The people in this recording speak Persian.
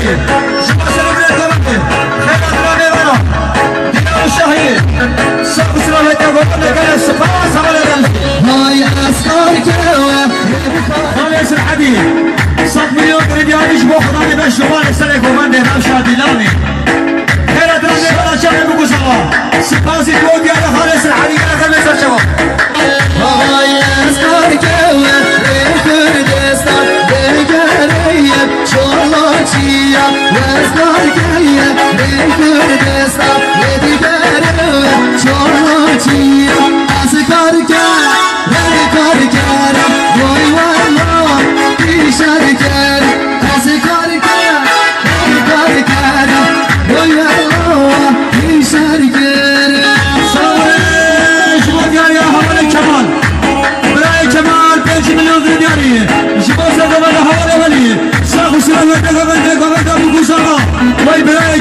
شما سلامت کنید خیلی درانه برا دیگر شاهی سب سلامت کنید که سپاس حوالدن های اسکار که خالص الحبیب 100 میلیون ریالیش با خدا به شما سر کومند همشاه دیلانی خیلی درانه برا چه بگو شما سپاسی تو دیگر خالص الحبیب خیلی سر شما های اسکار که کردستان دگریم شلوچیا اسکار که کردستان دگریم شلوچیا اسکار که کار کردم وای والله بیشتر کردم اسکار که کار کردم وای والله بیشتر کردم سوالش مدیاری حوال کمال برای کمال 5 میلیون دیاری شما سر حوال ولی ساخو سلامت گوونده بگوش آقا وای برای